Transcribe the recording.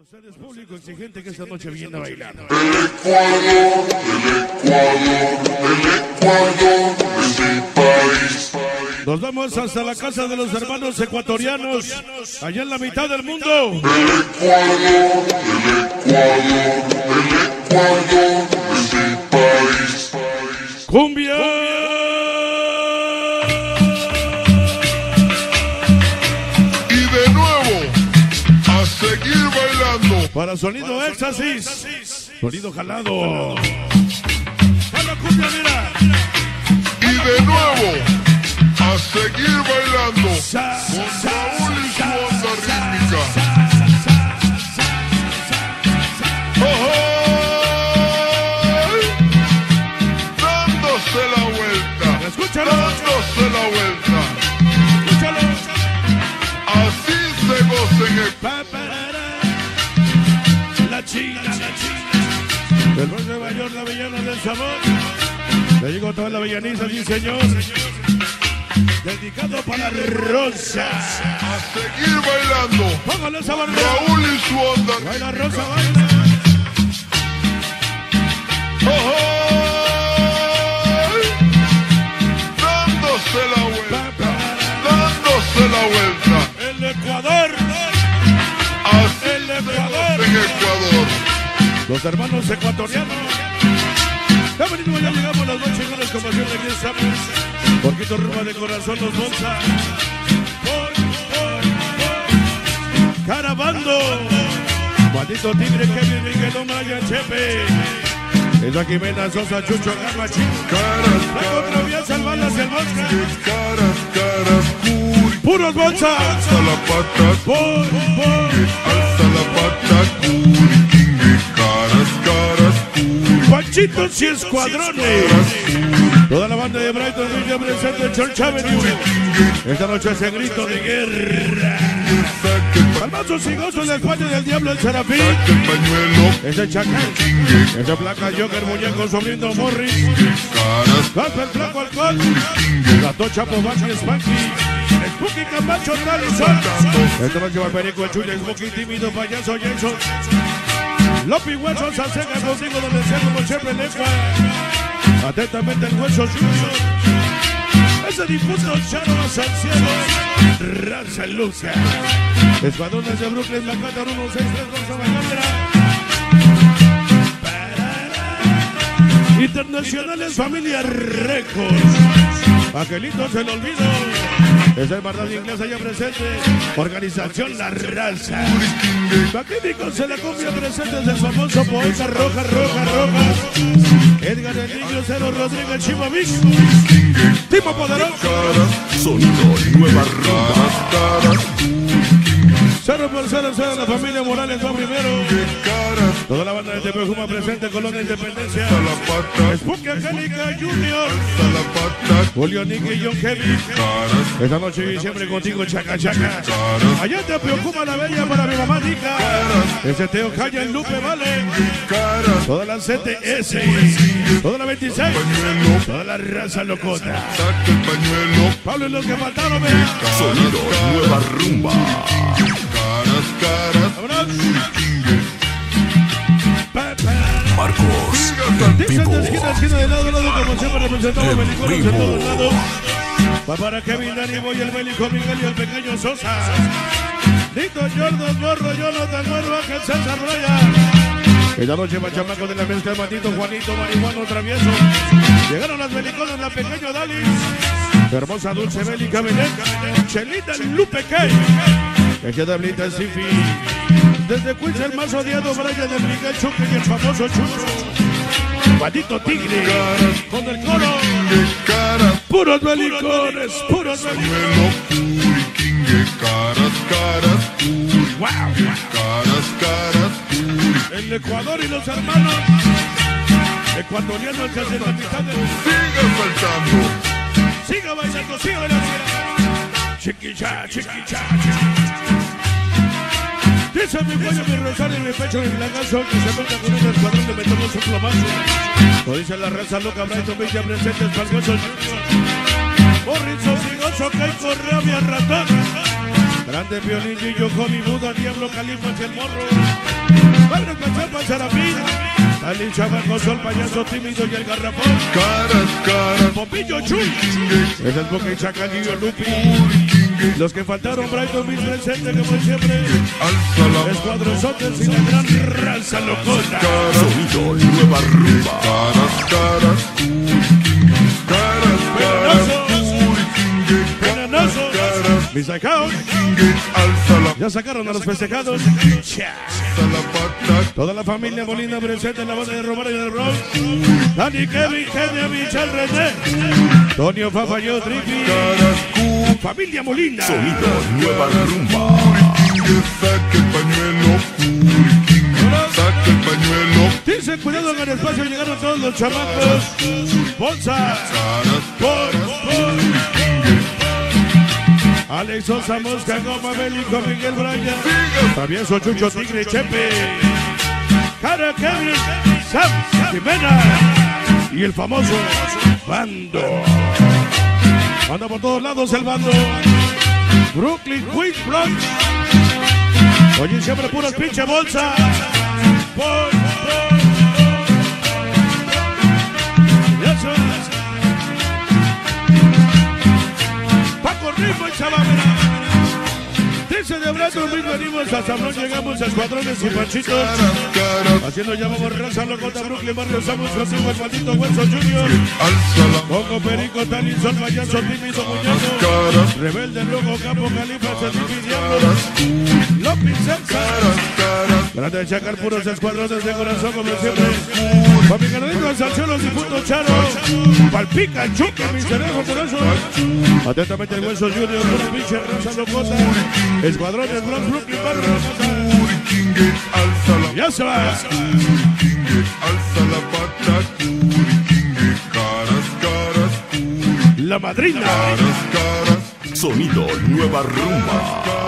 Ustedes, público exigente que esta noche viene a bailar. El Ecuador es mi país. Nos vamos hasta la casa de los hermanos ecuatorianos, allá en la mitad del mundo. El Ecuador es mi país. ¡Cumbia! Y de nuevo, a seguir bailando. Para sonido éxtasis, sonido jalado. ¡Hala cumbia, mira! Y de nuevo, a seguir bailando. Con Raúl y su onda rítmica. Dándose la vuelta. Escúchalo. Dándose la vuelta. Escúchalo. Así se goza en el... La China. Del Bronx de Nueva York, la villana del sabor. Le digo a toda la villaniza, sí señor. Dedicado para Rosa. A seguir bailando. Póngale esa barra. Raúl y su onda. Baila Rosa, baila. Dándose la vuelta. Dándose la vuelta. El Ecuador. Así El se Ecuador. goza en Ecuador. Los hermanos ecuatorianos. Ya venimos, ya llegamos las noches con como siempre aquí estamos. Porquito Rumba de corazón, los bolsa. Carabando. Maldito Tigre, Kevin, Miguel, Maya, Chepe. Es aquí Mena, Sosa, Chucho, Gama, Chico. Caras, La contraviesa, el balas, el bosque. caras, caras, curi. Puros bolsa. Alza la pata, alza la pata, curi, kingue. Caras, caras, curi. Panchitos y escuadrones. Toda la banda de Brighton Villa presente en Church Avenue. Esta noche hace grito de guerra. Saca el Palmazos y gozos del España del Diablo, el Serafín. pañuelo, Ese Chacal. kingue. Ese placa Joker, muñeco, sobrino Morris. Caras, Gasper, flaco, alcohol. Gato, Chapo, Banky, Spanky. Spooky, Camacho, Tralizón. Esta noche va el perico, el chulo, Spooky, tímido, payaso, Jason. Lopi, huesos, Aseca, contigo donde sea como siempre, Necua. Atentamente el hueso Junior. Ese difunto Charo hasta el cielo. Raza Luca. Escuadrones de Brooklyn, la Cata 163, Rosa Malandra. Internacionales Familia Records. Angelitos el olvido. Es el Bardal Inglés allá presente. Organización La Raza. Magníficos en la cumbia presentes del famoso poeta Roja. Edgar el Niño Cero Rodríguez Chimavich. Timo Poderoso. Sonido Nueva Rumba. Cero por cero, la familia Morales va primero. Toda la banda de Tepejuma presente, Colonia Independencia. Spooky Angélica Junior. Julio Nicky y John Kevin. Esta noche de diciembre contigo, Chaca. Allá te preocupa la bella para mi mamá Nica. Ese Teo Calla, el Lupe Vale. Toda la CTS. Toda la 26. Toda la raza locota. saca el pañuelo. Pablo y los que faltaron, vea. Sonido Nueva Rumba. Caras, Marcos en Dicen vivo. de esquina de lado a lado, como siempre representamos Belicones en todos lados. Va para Kevin, Dani Boy, el Bélico, Miguel y el pequeño Sosa. Lito, Jordan, Morro, Jonathan, Muervo, Ángel, César, Brian. Esta noche va chamaco de la mezcla, Matito, Juanito, Marihuano, Travieso. Llegaron las Belicones, la pequeña Dalis. Hermosa, dulce, Bélica, Belén. Chelita, Lupe, Kay. Ella Dablita, Sifi. Desde Queens, el más odiado, Brian, el Miguel Chuque y el famoso Chucho. Juanito Tigre. Con el coro. Puros Belicones, puros Belicones. pañuelo, curi, kingue. Caras, curi. Wow. Caras, curi. El Ecuador y los hermanos ecuatorianos que hacen la mitad de... Siga saltando. Siga bailando, siga bailando. Chiquicha. Dice mi cuello, mi rosario, mi pecho, mi lagazo, que se monta con un escuadrón de meternos un plomazo. Lo dice la raza loca, Brighton Villa presente, Falgoso Junior. Morrison, Figoso, Kay Correa, mi ratón. Grande Violín, Gillo, Johnny, Buda, Diablo, Califa, el Morro. Padre Cachapa, Serafín, Tali Chamaco, Sol, Payaso Tímido y el Garrafón. Popillo Chuy, es el Boca y Chacalillo Lupi. Los que faltaron, Brighton Bill presente como siempre. Escuadrón Sotes y la gran raza locona. Sonido Nueva Rumba. Venenoso, mis sacados. Ya sacaron a los festejados. Toda la familia Molina presente en la banda de Romero y del Rock. Dani, Kevin, Kenia, Michelle, René, Tonio, Fafayo, Triqui. Familia Molina. Sonido Nueva Rumba. Saque el pañuelo. Saque el pañuelo. Dicen cuidado en el espacio, llegaron todos los chamacos. Bolsa. Alex Sosa, Mosca, Goma, Bélico, Miguel Bryan, Travieso, Chucho, Tigre, Chepe, Cara, Kevin, Sam, Jimena y el famoso Bando. Anda por todos lados el Bando. Brooklyn, Queens, Bronx. Oye, siempre puros pinche bolsa. Ritmo y Chabamera. Dice de Brandon Bill, venimos a Sabrón, llegamos a Escuadrones y Panchitos. Haciendo llamamos raza locota, Brooklyn, Barrio Samus, consigo el maldito Hueso Junior. Pongo Perico, Talín, Sol, Payaso, Tímido, Muñeco. Rebelde, Loco, Capo, Califa, Sergipi, Diablo. López, César. Grande de Chacar, puros escuadrones de corazón, como siempre. Pa' mi carnalito, Salceros y Punto Charo. Palpica, Chucky, mi cerebro, por eso. Atentamente el Hueso Junior, una pinche raza locota. Escuadrones, Bronx, Brooklyn, Barrio. Ya se va. Alza la pata, caras, La madrina. caras. Sonido Nueva Rumba.